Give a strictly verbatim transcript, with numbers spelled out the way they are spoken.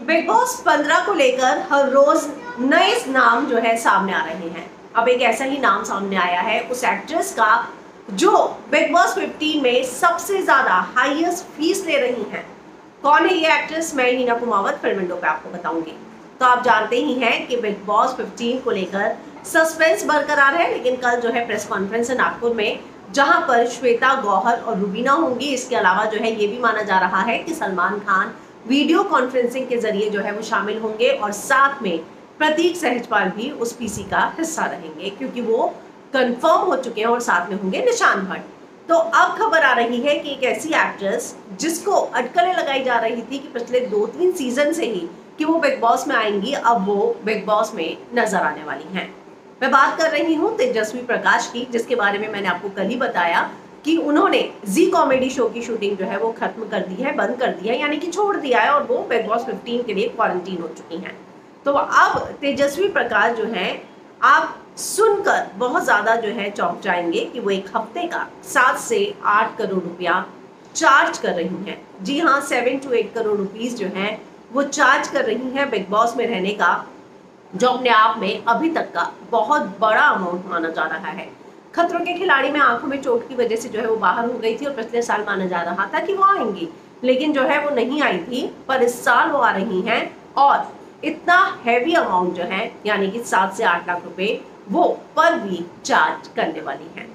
Big boss पंद्रह को लेकर हर रोज नए नाम जो है सामने आ रहे हैं। अब एक ऐसा ही नाम सामने आया है उस एक्ट्रेस का जो बिग बॉस पंद्रह में सबसे ज्यादा हाईएस्ट फीस ले रही हैं। कौन है ये एक्ट्रेस, मैं हीना कुमावत फिल्म विंडो पे आपको बताऊंगी। तो आप जानते ही हैं कि बिग बॉस पंद्रह को लेकर सस्पेंस बरकरार है, लेकिन कल जो है प्रेस कॉन्फ्रेंस है नागपुर में, जहां पर श्वेता गौहर और रुबीना होंगी। इसके अलावा जो है ये भी माना जा रहा है कि सलमान खान वीडियो कॉन्फ्रेंसिंग के जरिए जो है वो शामिल होंगे और साथ में प्रतीक सहजपाल भी उस पीसी का हिस्सा रहेंगे, क्योंकि वो कंफर्म हो चुके हैं और साथ में होंगे निशान भट्ट। तो अब खबर आ रही है कि एक ऐसी एक्ट्रेस जिसको अटकलें लगाई जा रही थी कि पिछले दो तीन सीजन से ही कि वो बिग बॉस में आएंगी, अब वो बिग बॉस में नजर आने वाली हैं। मैं बात कर रही हूँ तेजस्वी प्रकाश की, जिसके बारे में मैंने आपको कल ही बताया कि उन्होंने जी कॉमेडी शो की शूटिंग जो है वो खत्म कर दी है, बंद कर दी है, यानी कि छोड़ दिया है, और वो बिग बॉस पंद्रह के लिए क्वारंटीन हो चुकी हैं। तो अब तेजस्वी प्रकाश जो है, आप सुनकर बहुत ज्यादा जो है चौंक जाएंगे कि वो एक हफ्ते का सात से आठ करोड़ रुपया चार्ज कर रही हैं। जी हाँ, seven two eight crore rupees जो है वो चार्ज कर रही हैं बिग बॉस में रहने का, जो अपने आप में अभी तक का बहुत बड़ा अमाउंट माना जा रहा है। खतरों के खिलाड़ी में आंखों में चोट की वजह से जो है वो बाहर हो गई थी और पिछले साल माना जा रहा था कि वो आएंगी, लेकिन जो है वो नहीं आई थी, पर इस साल वो आ रही हैं और इतना हैवी अमाउंट जो है यानी कि सात से आठ लाख रुपए वो पर वीक चार्ज करने वाली हैं।